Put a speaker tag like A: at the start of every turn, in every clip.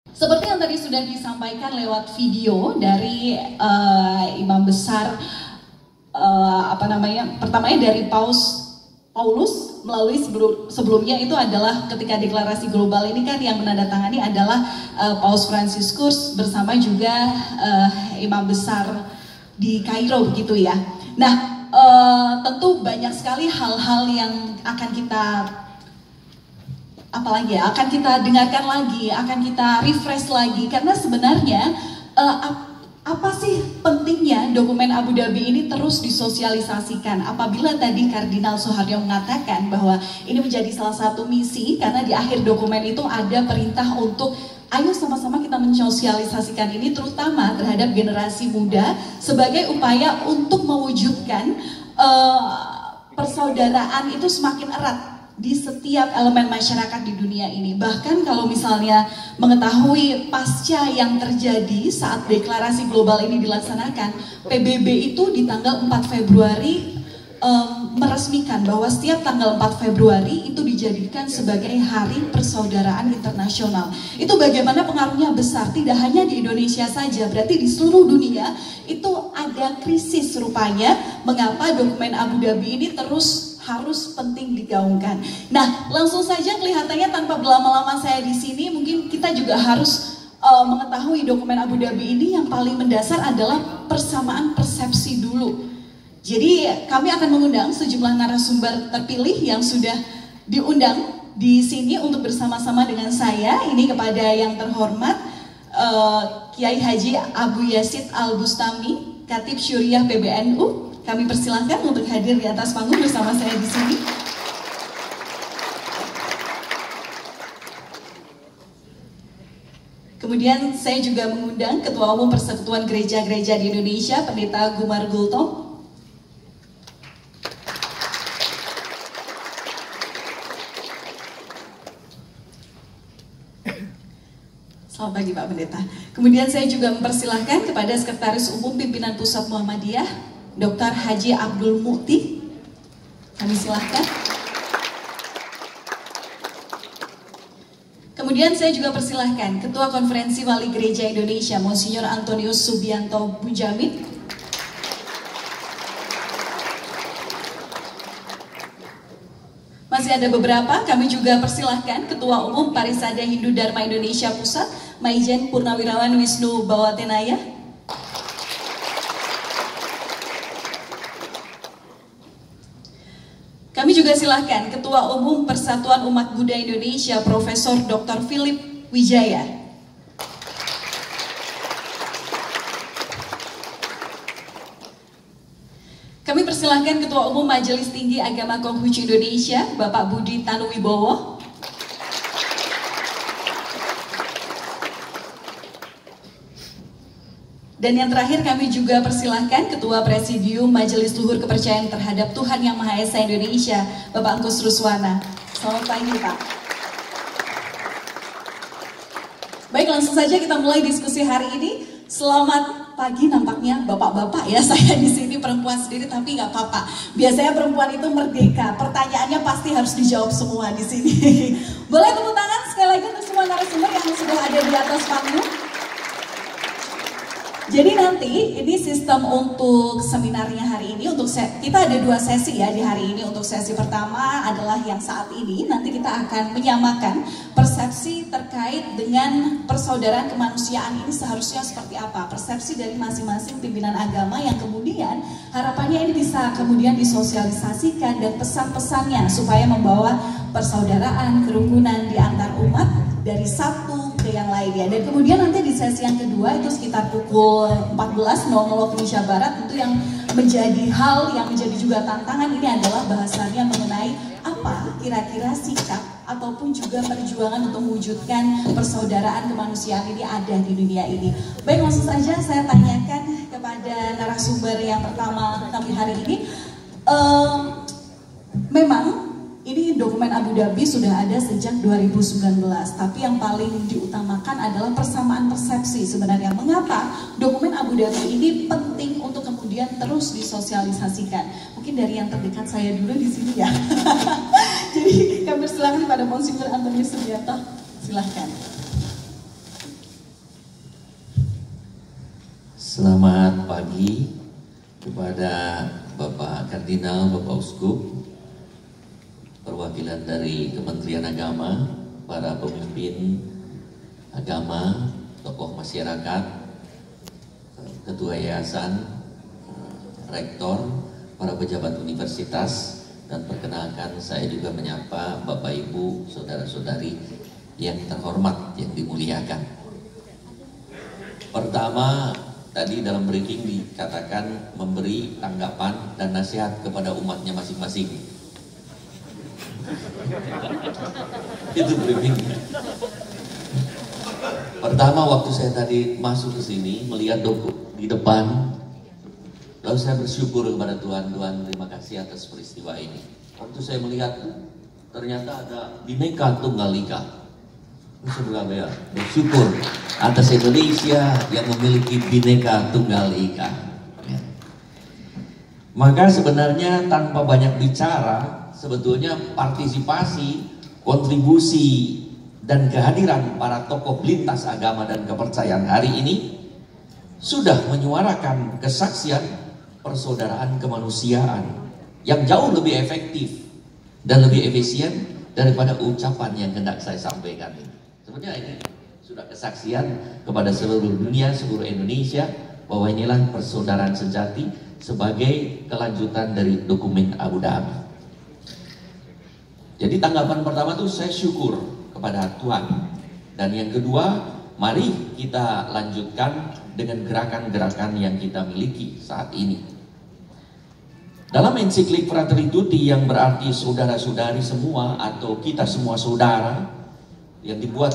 A: Seperti yang tadi sudah disampaikan lewat video dari Imam Besar, pertamanya dari Paulus melalui sebelumnya itu adalah ketika deklarasi global ini kan yang menandatangani adalah Paus Fransiskus bersama juga Imam Besar di Kairo begitu ya. Nah, tentu banyak sekali hal-hal yang akan kita akan kita dengarkan lagi, akan kita refresh lagi, karena sebenarnya apa sih pentingnya dokumen Abu Dhabi ini terus disosialisasikan. Apabila tadi Kardinal Soeharyo mengatakan bahwa ini menjadi salah satu misi, karena di akhir dokumen itu ada perintah untuk ayo sama-sama kita mensosialisasikan ini terutama terhadap generasi muda sebagai upaya untuk mewujudkan persaudaraan itu semakin erat di setiap elemen masyarakat di dunia ini. Bahkan kalau misalnya mengetahui pasca yang terjadi saat deklarasi global ini dilaksanakan, PBB itu di tanggal 4 Februari meresmikan bahwa setiap tanggal 4 Februari itu dijadikan sebagai Hari Persaudaraan Internasional. Itu bagaimana pengaruhnya besar, tidak hanya di Indonesia saja, berarti di seluruh dunia itu ada krisis rupanya mengapa dokumen Abu Dhabi ini terus harus penting digaungkan. Nah, langsung saja kelihatannya tanpa berlama-lama saya di sini, mungkin kita juga harus mengetahui dokumen Abu Dhabi ini yang paling mendasar adalah persamaan persepsi dulu. Jadi kami akan mengundang sejumlah narasumber terpilih yang sudah diundang di sini untuk bersama-sama dengan saya. Ini kepada yang terhormat Kiai Haji Abu Yazid Al Bustami, Khatib Syuriah PBNU. Kami persilahkan untuk hadir di atas panggung bersama saya di sini. Kemudian saya juga mengundang Ketua Umum Persekutuan Gereja-Gereja di Indonesia, Pendeta Gumar Gultom. Selamat pagi Pak Pendeta. Kemudian saya juga mempersilahkan kepada Sekretaris Umum Pimpinan Pusat Muhammadiyah, Dr. Haji Abdul Mukti. Kami silahkan. Kemudian saya juga persilahkan Ketua Konferensi Wali Gereja Indonesia, Monsinyur Antonius Subianto Bunjamin. Masih ada beberapa, kami juga persilahkan Ketua Umum Parisada Hindu Dharma Indonesia Pusat, Maijen Purnawirawan Wisnu Bawatenaya. Kami juga silahkan Ketua Umum Persatuan Umat Buddha Indonesia, Profesor Dr. Philip Wijaya. Kami persilahkan Ketua Umum Majelis Tinggi Agama Konghucu Indonesia, Bapak Budi Tanuwibowo. Dan yang terakhir kami juga persilahkan Ketua Presidium Majelis Luhur Kepercayaan Terhadap Tuhan Yang Maha Esa Indonesia, Bapak Angkus Ruswana. Selamat pagi Pak. Baik, langsung saja kita mulai diskusi hari ini. Selamat pagi, nampaknya bapak-bapak ya, saya di sini perempuan sendiri tapi nggak apa-apa. Biasanya perempuan itu merdeka, pertanyaannya pasti harus dijawab semua di sini. Boleh tepuk tangan sekali lagi untuk semua narasumber yang sudah ada di atas panggung. Jadi nanti ini sistem untuk seminarnya hari ini, kita ada 2 sesi ya di hari ini. Untuk sesi pertama adalah yang saat ini, nanti kita akan menyamakan persepsi terkait dengan persaudaraan kemanusiaan ini seharusnya seperti apa. Persepsi dari masing-masing pimpinan agama yang kemudian harapannya ini bisa kemudian disosialisasikan dan pesan-pesannya supaya membawa persaudaraan, kerukunan di antar umat dari satu ke yang lainnya. Dan kemudian nanti di sesi yang kedua itu sekitar pukul 14.00 waktu Indonesia Barat, tentu yang menjadi hal yang menjadi juga tantangan ini adalah bahasannya mengenai apa kira-kira sikap ataupun juga perjuangan untuk mewujudkan persaudaraan kemanusiaan ini ada di dunia ini. Baik, langsung saja saya tanyakan kepada narasumber yang pertama kami hari ini. Memang ini dokumen Abu Dhabi sudah ada sejak 2019, tapi yang paling diutamakan adalah persamaan persepsi sebenarnya. Mengapa dokumen Abu Dhabi ini penting untuk kemudian terus disosialisasikan? Mungkin dari yang terdekat saya dulu di sini ya. Jadi kami persilakan pada Monsinyur Antonius Subianto, silahkan.
B: Selamat pagi kepada Bapak Kardinal, Bapak Uskup, perwakilan dari Kementerian Agama, para pemimpin agama, tokoh masyarakat, ketua yayasan, rektor, para pejabat universitas, dan perkenalkan saya juga menyapa Bapak Ibu, saudara-saudari yang terhormat, yang dimuliakan. Pertama, tadi dalam briefing dikatakan memberi tanggapan dan nasihat kepada umatnya masing-masing. Itu briefing. Pertama, waktu saya tadi masuk ke sini melihat di depan, lalu saya bersyukur kepada Tuhan, terima kasih atas peristiwa ini. Waktu saya melihat, ternyata ada Bhinneka Tunggal Ika. Saya bersyukur atas Indonesia yang memiliki Bhinneka Tunggal Ika. Maka sebenarnya tanpa banyak bicara, sebetulnya partisipasi, kontribusi, dan kehadiran para tokoh lintas agama dan kepercayaan hari ini sudah menyuarakan kesaksian persaudaraan kemanusiaan yang jauh lebih efektif dan lebih efisien daripada ucapan yang hendak saya sampaikan ini. Sebenarnya ini sudah kesaksian kepada seluruh dunia, seluruh Indonesia, bahwa inilah persaudaraan sejati sebagai kelanjutan dari dokumen Abu Dhabi. Jadi tanggapan pertama itu saya syukur kepada Tuhan. Dan yang kedua, mari kita lanjutkan dengan gerakan-gerakan yang kita miliki saat ini. Dalam ensiklik Fratelli Tutti yang berarti saudara-saudari semua atau kita semua saudara, yang dibuat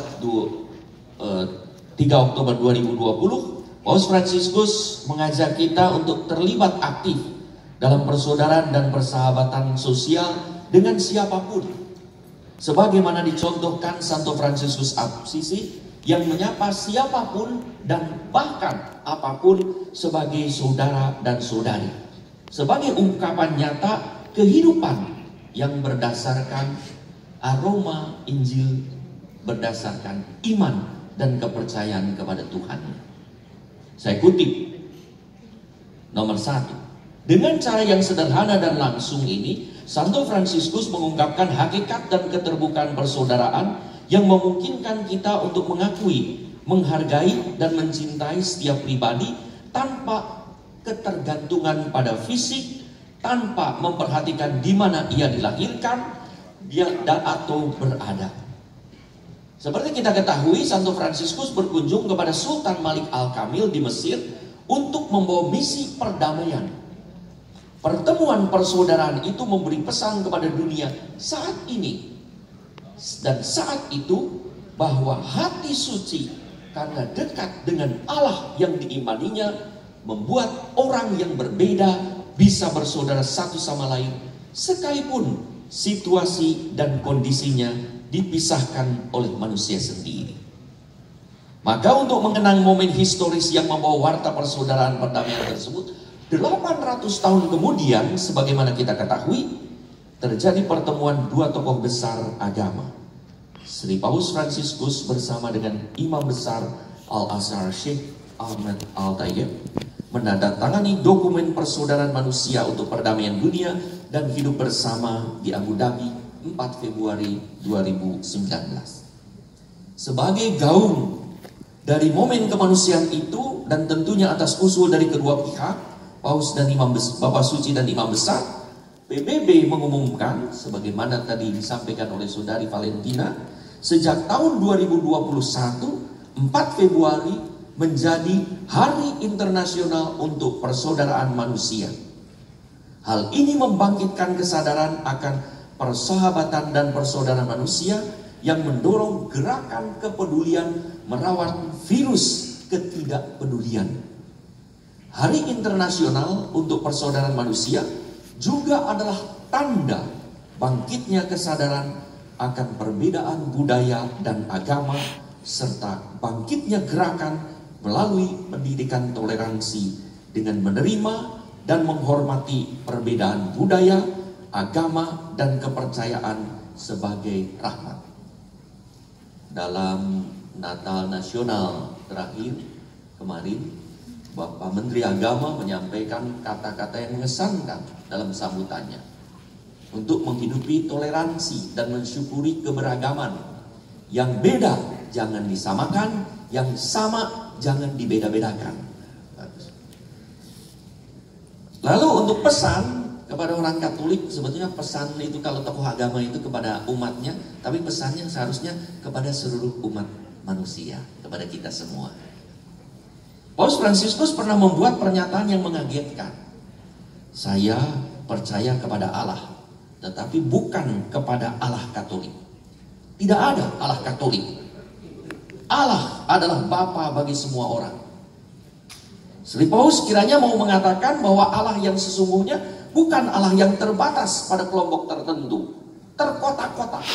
B: 3 Oktober 2020, Paus Fransiskus mengajak kita untuk terlibat aktif dalam persaudaraan dan persahabatan sosial dengan siapapun, sebagaimana dicontohkan Santo Fransiskus Assisi yang menyapa siapapun dan bahkan apapun sebagai saudara dan saudari, sebagai ungkapan nyata kehidupan yang berdasarkan aroma Injil, berdasarkan iman dan kepercayaan kepada Tuhan. Saya kutip nomor 1. Dengan cara yang sederhana dan langsung ini, Santo Fransiskus mengungkapkan hakikat dan keterbukaan persaudaraan yang memungkinkan kita untuk mengakui, menghargai, dan mencintai setiap pribadi tanpa ketergantungan pada fisik, tanpa memperhatikan di mana ia dilahirkan, dan atau berada. Seperti kita ketahui, Santo Fransiskus berkunjung kepada Sultan Malik Al-Kamil di Mesir untuk membawa misi perdamaian. Pertemuan persaudaraan itu memberi pesan kepada dunia saat ini dan saat itu bahwa hati suci karena dekat dengan Allah yang diimaninya membuat orang yang berbeda bisa bersaudara satu sama lain sekalipun situasi dan kondisinya dipisahkan oleh manusia sendiri. Maka untuk mengenang momen historis yang membawa warta persaudaraan perdamaian tersebut, 800 tahun kemudian, sebagaimana kita ketahui, terjadi pertemuan dua tokoh besar agama. Sri Paus Fransiskus bersama dengan Imam Besar Al-Azhar Syekh Ahmad Al-Tayyib menandatangani dokumen persaudaraan manusia untuk perdamaian dunia dan hidup bersama di Abu Dhabi 4 Februari 2019. Sebagai gaung dari momen kemanusiaan itu dan tentunya atas usul dari kedua pihak, Paus dan Bapak Suci dan Imam Besar, PBB mengumumkan sebagaimana tadi disampaikan oleh Saudari Valentina, sejak tahun 2021 4 Februari menjadi Hari Internasional untuk Persaudaraan Manusia. Hal ini membangkitkan kesadaran akan persahabatan dan persaudaraan manusia yang mendorong gerakan kepedulian merawat virus ketidakpedulian. Hari Internasional untuk Persaudaraan Manusia juga adalah tanda bangkitnya kesadaran akan perbedaan budaya dan agama serta bangkitnya gerakan melalui pendidikan toleransi dengan menerima dan menghormati perbedaan budaya, agama, dan kepercayaan sebagai rahmat. Dalam Natal Nasional terakhir kemarin, Bapak Menteri Agama menyampaikan kata-kata yang mengesankan dalam sambutannya untuk menghidupi toleransi dan mensyukuri keberagaman. Yang beda jangan disamakan, yang sama jangan dibeda-bedakan. Lalu untuk pesan kepada orang Katolik, sebetulnya pesan itu kalau tokoh agama itu kepada umatnya, tapi pesannya seharusnya kepada seluruh umat manusia, kepada kita semua. Paus Fransiskus pernah membuat pernyataan yang mengagetkan. Saya percaya kepada Allah, tetapi bukan kepada Allah Katolik. Tidak ada Allah Katolik. Allah adalah Bapa bagi semua orang. Sri Paus kiranya mau mengatakan bahwa Allah yang sesungguhnya bukan Allah yang terbatas pada kelompok tertentu, terkotak-kotak.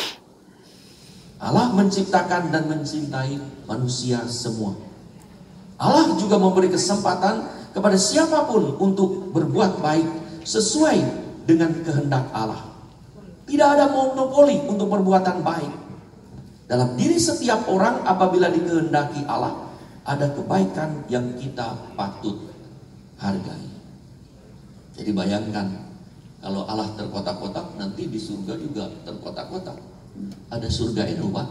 B: Allah menciptakan dan mencintai manusia semua. Allah juga memberi kesempatan kepada siapapun untuk berbuat baik sesuai dengan kehendak Allah. Tidak ada monopoli untuk perbuatan baik. Dalam diri setiap orang apabila dikehendaki Allah, ada kebaikan yang kita patut hargai. Jadi bayangkan, kalau Allah terkotak-kotak, nanti di surga juga terkotak-kotak. Ada surga Eropa,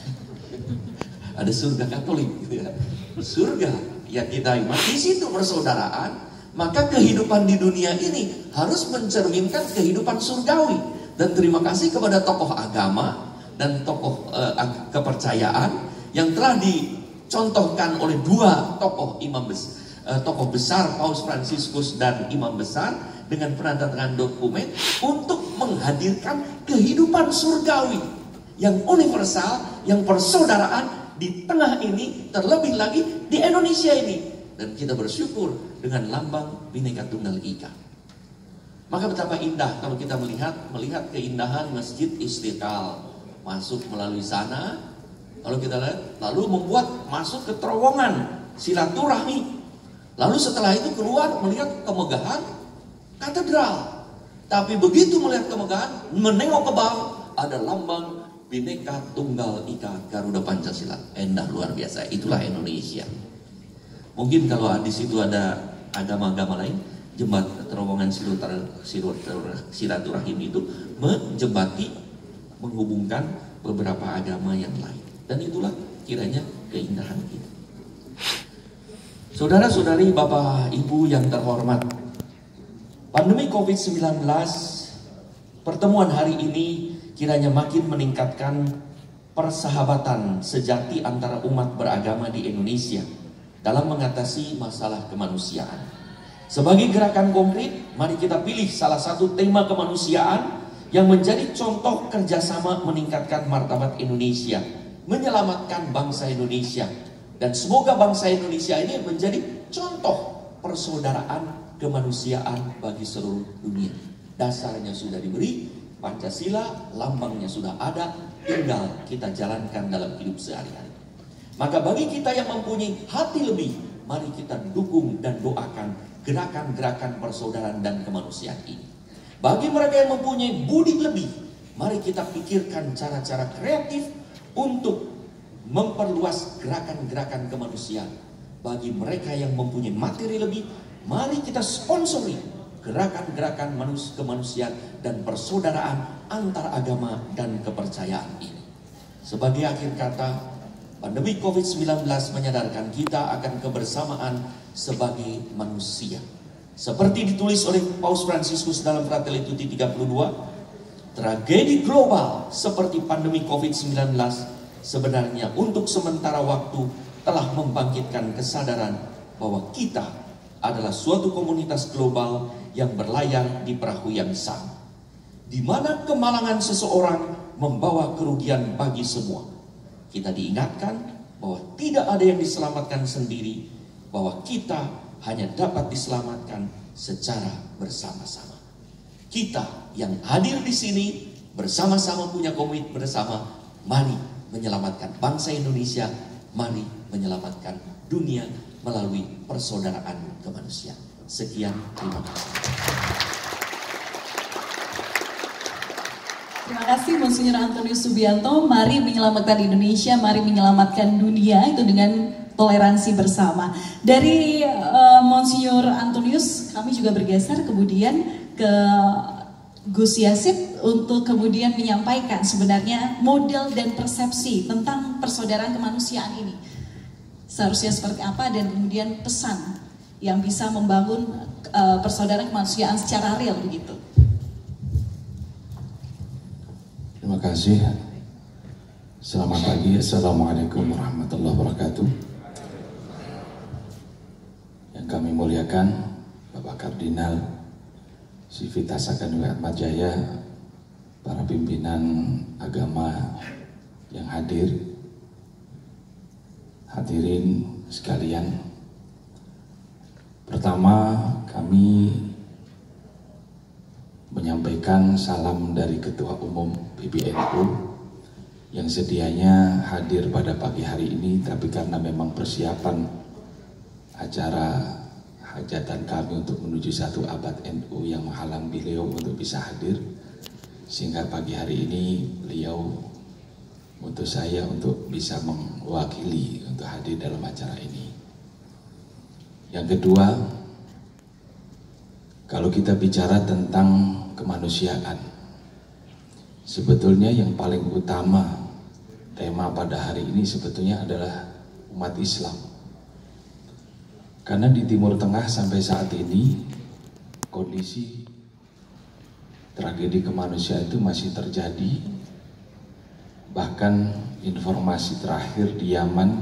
B: ada surga Katolik, gitu ya. Surga yang kita imani, di situ persaudaraan. Maka kehidupan di dunia ini harus mencerminkan kehidupan surgawi. Dan terima kasih kepada tokoh agama dan tokoh kepercayaan yang telah dicontohkan oleh dua tokoh tokoh besar, Paus Fransiskus dan imam besar, dengan penandatangan dokumen untuk menghadirkan kehidupan surgawi yang universal, yang persaudaraan di tengah ini, terlebih lagi di Indonesia ini. Dan kita bersyukur dengan lambang Bhinneka Tunggal Ika. Maka betapa indah kalau kita melihat keindahan Masjid Istiqlal, masuk melalui sana, kalau kita lihat, lalu membuat masuk ke terowongan silaturahmi, lalu setelah itu keluar melihat kemegahan katedral. Tapi begitu melihat kemegahan, menengok ke bawah, ada lambang Bhinneka Tunggal Ika Garuda Pancasila. Indah luar biasa. Itulah Indonesia. Mungkin kalau di situ ada agama-agama lain, terowongan silaturahim itu menjembati, menghubungkan beberapa agama yang lain. Dan itulah kiranya keindahan kita. Saudara-saudari, Bapak Ibu yang terhormat, pandemi COVID-19, pertemuan hari ini kiranya makin meningkatkan persahabatan sejati antara umat beragama di Indonesia dalam mengatasi masalah kemanusiaan. Sebagai gerakan konkret, mari kita pilih salah satu tema kemanusiaan yang menjadi contoh kerjasama meningkatkan martabat Indonesia, menyelamatkan bangsa Indonesia. Dan semoga bangsa Indonesia ini menjadi contoh persaudaraan kemanusiaan bagi seluruh dunia. Dasarnya sudah diberi, Pancasila, lambangnya sudah ada, tinggal kita jalankan dalam hidup sehari-hari. Maka bagi kita yang mempunyai hati lebih, mari kita dukung dan doakan gerakan-gerakan persaudaraan dan kemanusiaan ini. Bagi mereka yang mempunyai budi lebih, mari kita pikirkan cara-cara kreatif untuk memperluas gerakan-gerakan kemanusiaan. Bagi mereka yang mempunyai materi lebih, mari kita sponsori gerakan-gerakan kemanusiaan dan persaudaraan antar agama dan kepercayaan ini. Sebagai akhir kata, pandemi COVID-19 menyadarkan kita akan kebersamaan sebagai manusia. Seperti ditulis oleh Paus Fransiskus dalam Fratelli Tutti 32, tragedi global seperti pandemi COVID-19 sebenarnya untuk sementara waktu telah membangkitkan kesadaran bahwa kita adalah suatu komunitas global yang berlayar di perahu yang sama, di mana kemalangan seseorang membawa kerugian bagi semua. Kita diingatkan bahwa tidak ada yang diselamatkan sendiri, bahwa kita hanya dapat diselamatkan secara bersama-sama. Kita yang hadir di sini bersama-sama punya komitmen bersama, mari menyelamatkan bangsa Indonesia, mari menyelamatkan dunia melalui persaudaraan kemanusiaan. Sekian, terima kasih.
A: Terima kasih Monsinyur Antonius Subianto. Mari menyelamatkan Indonesia, mari menyelamatkan dunia, itu dengan toleransi bersama. Dari Monsinyur Antonius, kami juga bergeser kemudian ke Gus Yasid untuk kemudian menyampaikan sebenarnya model dan persepsi tentang persaudaraan kemanusiaan ini. Seharusnya seperti apa dan kemudian pesan yang bisa membangun persaudaraan kemanusiaan secara real begitu.
C: Terima kasih. Selamat pagi. Assalamualaikum warahmatullahi wabarakatuh. Yang kami muliakan Bapak Kardinal Sivitas Akademi Atmajaya, para pimpinan agama yang hadir, hadirin sekalian. Pertama, kami menyampaikan salam dari Ketua Umum PBNU yang sedianya hadir pada pagi hari ini, tapi karena memang persiapan acara hajatan kami untuk menuju 1 abad NU yang menghalang beliau untuk bisa hadir, sehingga pagi hari ini beliau untuk saya untuk bisa mewakili untuk hadir dalam acara ini. Yang kedua, kalau kita bicara tentang kemanusiaan, sebetulnya yang paling utama tema pada hari ini sebetulnya adalah umat Islam. Karena di Timur Tengah sampai saat ini kondisi tragedi kemanusiaan itu masih terjadi. Bahkan informasi terakhir di Yaman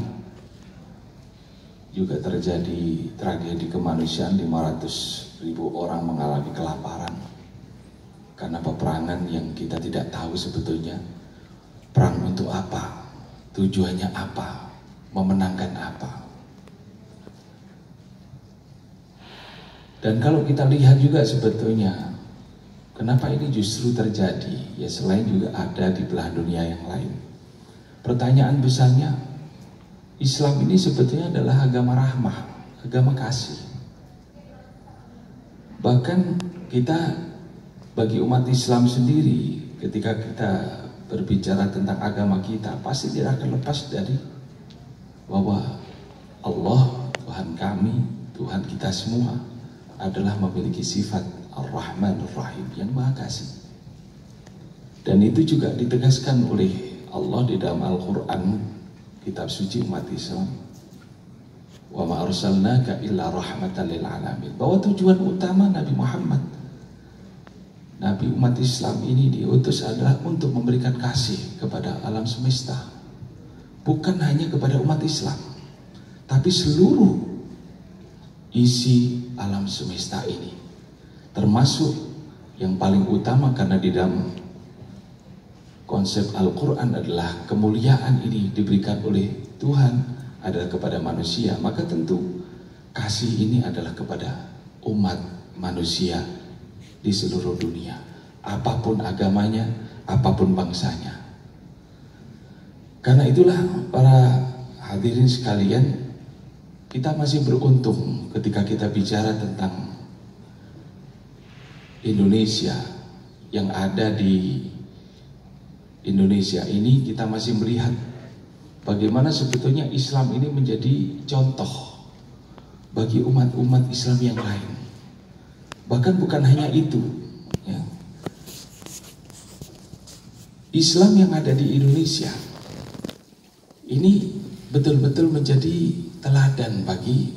C: juga terjadi tragedi kemanusiaan, 500.000 orang mengalami kelaparan karena peperangan yang kita tidak tahu sebetulnya perang untuk apa, tujuannya apa, memenangkan apa. Dan kalau kita lihat juga sebetulnya kenapa ini justru terjadi, ya selain juga ada di belahan dunia yang lain. Pertanyaan besarnya, Islam ini sebetulnya adalah agama rahmah, agama kasih. Bahkan kita, bagi umat Islam sendiri, ketika kita berbicara tentang agama kita, pasti tidak akan lepas dari bahwa Allah, Tuhan kami, Tuhan kita semua adalah memiliki sifat Ar-Rahman Ar-Rahim, yang Maha Kasih. Dan itu juga ditegaskan oleh Allah di dalam Al-Quran, kitab suci umat Islam. Wa ma arsalnaka illa rahmatan lil alamin. Bahwa tujuan utama Nabi Muhammad, Nabi umat Islam ini diutus adalah untuk memberikan kasih kepada alam semesta. Bukan hanya kepada umat Islam, tapi seluruh isi alam semesta ini. Termasuk yang paling utama, karena di dalam konsep Al-Quran adalah kemuliaan ini diberikan oleh Tuhan adalah kepada manusia, maka tentu kasih ini adalah kepada umat manusia di seluruh dunia, apapun agamanya, apapun bangsanya. Karena itulah para hadirin sekalian, kita masih beruntung ketika kita bicara tentang Indonesia, yang ada di Indonesia ini kita masih melihat bagaimana sebetulnya Islam ini menjadi contoh bagi umat-umat Islam yang lain. Bahkan bukan hanya itu, ya. Islam yang ada di Indonesia ini betul-betul menjadi teladan bagi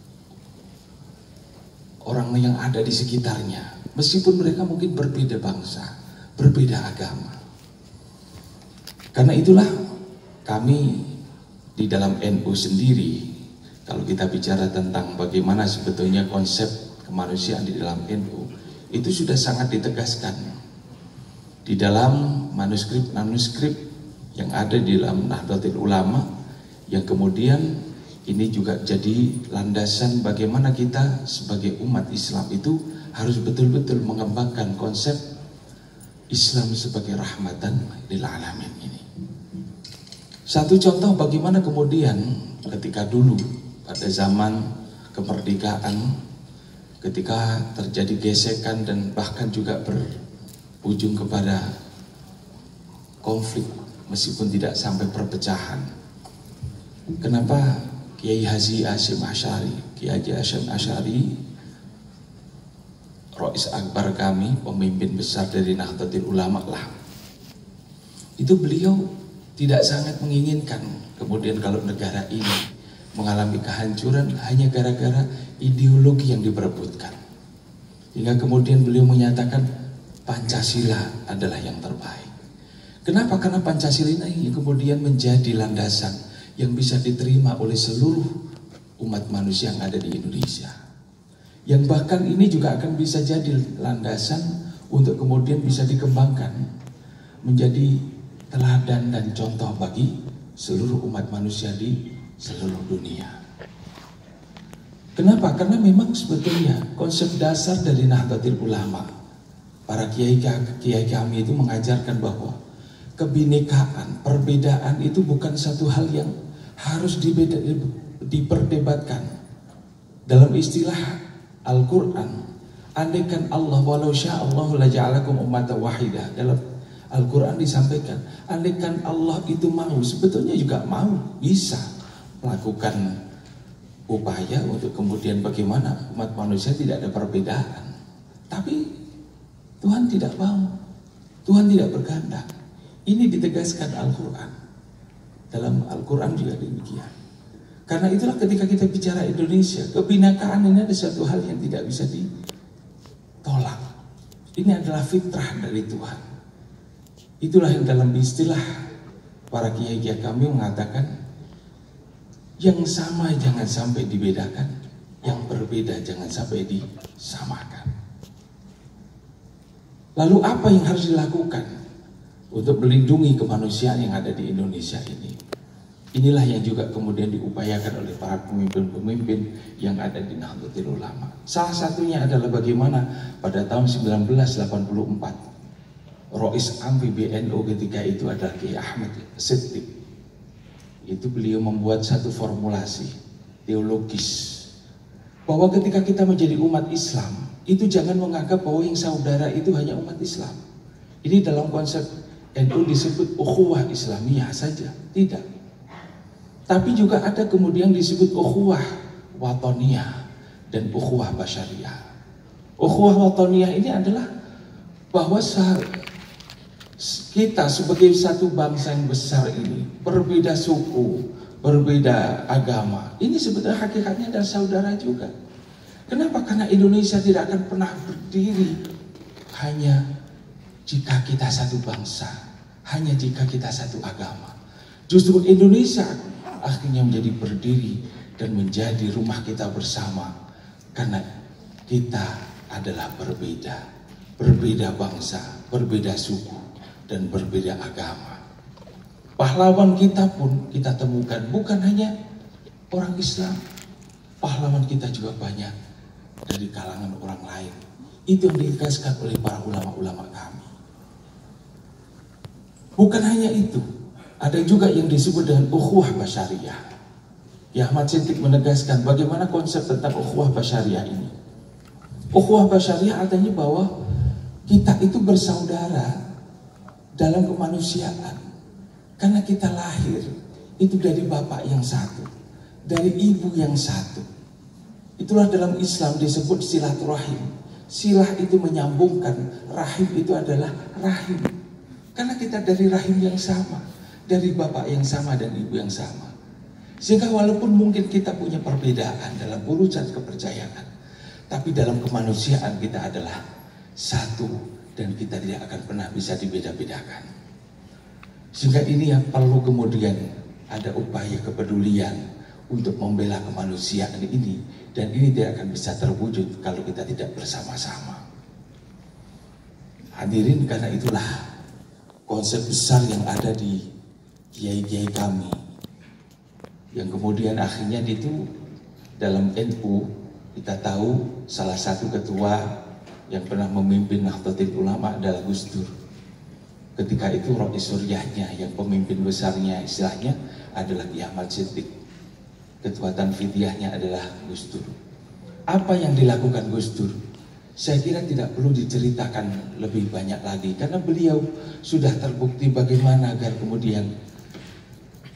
C: orang yang ada di sekitarnya. Meskipun mereka mungkin berbeda bangsa, berbeda agama. Karena itulah kami di dalam NU sendiri, kalau kita bicara tentang bagaimana sebetulnya konsep kemanusiaan di dalam NU, itu sudah sangat ditegaskan di dalam manuskrip yang ada di dalam Nahdlatul Ulama, yang kemudian ini juga jadi landasan bagaimana kita sebagai umat Islam itu harus betul-betul mengembangkan konsep Islam sebagai rahmatan lil alamin ini. Satu contoh bagaimana kemudian ketika dulu pada zaman kemerdekaan, ketika terjadi gesekan dan bahkan juga berujung kepada konflik meskipun tidak sampai perpecahan. Kenapa Kiai Haji Hasyim Asy'ari, Kiai Haji Hasyim Asy'ari, Rais Akbar kami, pemimpin besar dari Nahdlatul Ulama lah. Itu beliau tidak sangat menginginkan kemudian kalau negara ini mengalami kehancuran hanya gara-gara ideologi yang diperebutkan. Hingga kemudian beliau menyatakan Pancasila adalah yang terbaik. Kenapa? Karena Pancasila ini kemudian menjadi landasan yang bisa diterima oleh seluruh umat manusia yang ada di Indonesia. Yang bahkan ini juga akan bisa jadi landasan untuk kemudian bisa dikembangkan menjadi teladan dan contoh bagi seluruh umat manusia di seluruh dunia. Kenapa? Karena memang sebetulnya konsep dasar dari Nahdlatul Ulama, para kiai kami itu mengajarkan bahwa kebinekaan, perbedaan itu bukan satu hal yang harus diperdebatkan. Dalam istilah Al-Quran, andaikan Allah walau sya'allahu la ja'alakum ummatan wahidah, dalam Al-Quran disampaikan, andaikan Allah itu mau, sebetulnya juga mau, bisa melakukan upaya untuk kemudian bagaimana umat manusia tidak ada perbedaan. Tapi Tuhan tidak mau, Tuhan tidak berkehendak. Ini ditegaskan Al-Quran. Dalam Al-Quran juga demikian. Karena itulah ketika kita bicara Indonesia, kebinekaan ini ada satu hal yang tidak bisa ditolak. Ini adalah fitrah dari Tuhan. Itulah yang dalam istilah para kiai-kiai kami mengatakan, yang sama jangan sampai dibedakan, yang berbeda jangan sampai disamakan. Lalu apa yang harus dilakukan untuk melindungi kemanusiaan yang ada di Indonesia ini? Inilah yang juga kemudian diupayakan oleh para pemimpin-pemimpin yang ada di Nahdlatul Ulama. Salah satunya adalah bagaimana pada tahun 1984 Rais Am PBNU ketika itu adalah Kiai Ahmad Siddiq. Itu beliau membuat satu formulasi teologis bahwa ketika kita menjadi umat Islam, itu jangan menganggap bahwa yang saudara itu hanya umat Islam. Ini dalam konsep NU disebut ukhuwah Islamiyah saja, tidak. Tapi juga ada kemudian disebut ukhuwah watoniyah dan ukhuwah basyariyah. Ukhuwah watoniyah ini adalah bahwa kita sebagai satu bangsa yang besar ini, berbeda suku, berbeda agama, ini sebetulnya hakikatnya adalah saudara juga. Kenapa? Karena Indonesia tidak akan pernah berdiri hanya jika kita satu bangsa, hanya jika kita satu agama. Justru Indonesia akhirnya menjadi berdiri dan menjadi rumah kita bersama karena kita adalah berbeda bangsa, berbeda suku, dan berbeda agama. Pahlawan kita pun kita temukan bukan hanya orang Islam, pahlawan kita juga banyak dari kalangan orang lain. Itu yang ditegaskan oleh para ulama-ulama kami. Bukan hanya itu, ada juga yang disebut dengan ukhuwah basyariyah. Kiai Ahmad Siddiq menegaskan bagaimana konsep tentang ukhuwah basyariyah ini. Ukhuwah basyariyah artinya bahwa kita itu bersaudara dalam kemanusiaan, karena kita lahir itu dari bapak yang satu, dari ibu yang satu. Itulah dalam Islam disebut silaturahim. Silah itu menyambungkan, rahim itu adalah rahim, karena kita dari rahim yang sama, dari bapak yang sama dan ibu yang sama. Sehingga walaupun mungkin kita punya perbedaan dalam urusan kepercayaan, tapi dalam kemanusiaan kita adalah satu dan kita tidak akan pernah bisa dibeda-bedakan. Sehingga ini yang perlu kemudian ada upaya kepedulian untuk membela kemanusiaan ini, dan ini tidak akan bisa terwujud kalau kita tidak bersama-sama. Hadirin, karena itulah konsep besar yang ada di kiai-kiai kami, yang kemudian akhirnya itu dalam NU kita tahu salah satu ketua yang pernah memimpin Nahdlatul Ulama adalah Gus Dur. Ketika itu Rois Suryahnya yang pemimpin besarnya istilahnya adalah Kiai Ahmad Siddiq. Ketua Tanfidiyahnya adalah Gus Dur. Apa yang dilakukan Gus Dur? Saya kira tidak perlu diceritakan lebih banyak lagi, karena beliau sudah terbukti bagaimana agar kemudian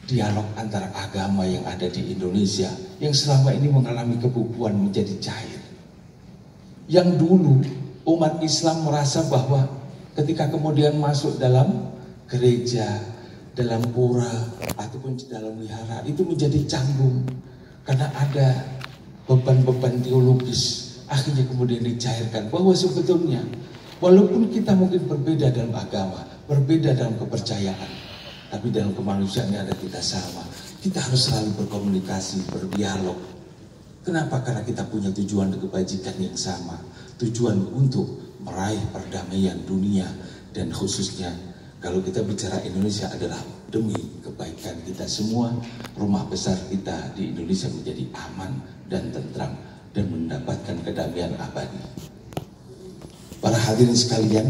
C: dialog antara agama yang ada di Indonesia yang selama ini mengalami kebubuhan menjadi cair. Yang dulu umat Islam merasa bahwa ketika kemudian masuk dalam gereja, dalam pura, ataupun di dalam wihara, itu menjadi canggung karena ada beban-beban teologis. Akhirnya kemudian dicairkan bahwa sebetulnya walaupun kita mungkin berbeda dalam agama, berbeda dalam kepercayaan, tapi dalam kemanusiaan ada kita sama. Kita harus selalu berkomunikasi, berdialog. Kenapa? Karena kita punya tujuan kebajikan yang sama. Tujuan untuk meraih perdamaian dunia. Dan khususnya kalau kita bicara Indonesia adalah demi kebaikan kita semua. Rumah besar kita di Indonesia menjadi aman dan tentram dan mendapatkan kedamaian abadi. Para hadirin sekalian,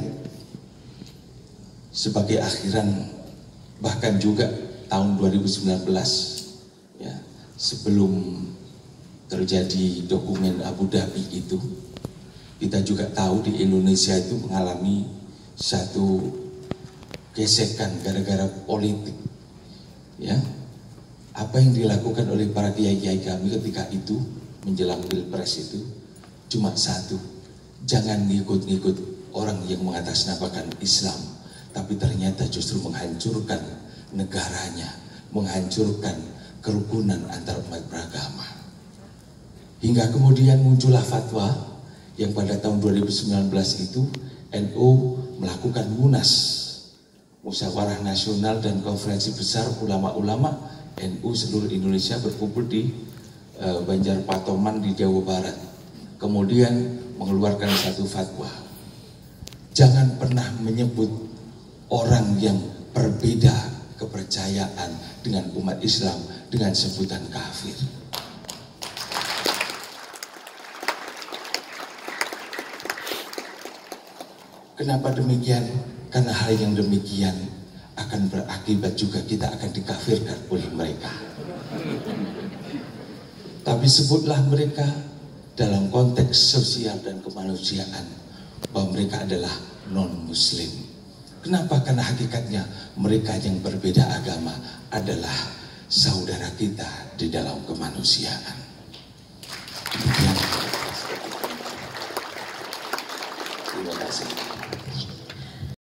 C: sebagai akhiran bahkan juga tahun 2019 ya, sebelum terjadi dokumen Abu Dhabi itu, kita juga tahu di Indonesia itu mengalami satu gesekan gara-gara politik ya. Apa yang dilakukan oleh para kiai-kiai kami ketika itu menjelang Pilpres itu cuma satu, jangan ngikut-ngikut orang yang mengatasnamakan Islam, tapi ternyata justru menghancurkan negaranya, menghancurkan kerukunan antar umat beragama. Hingga kemudian muncullah fatwa yang pada tahun 2019 itu NU melakukan munas, musyawarah nasional dan konferensi besar ulama-ulama NU seluruh Indonesia berkumpul di Banjarpatoman di Jawa Barat. Kemudian mengeluarkan satu fatwa, jangan pernah menyebut orang yang berbeda kepercayaan dengan umat Islam dengan sebutan kafir. Kenapa demikian? Karena hal yang demikian akan berakibat juga kita akan dikafirkan oleh mereka. Tapi sebutlah mereka dalam konteks sosial dan kemanusiaan bahwa mereka adalah non-muslim. Kenapa? Karena hakikatnya mereka yang berbeda agama adalah saudara kita di dalam kemanusiaan.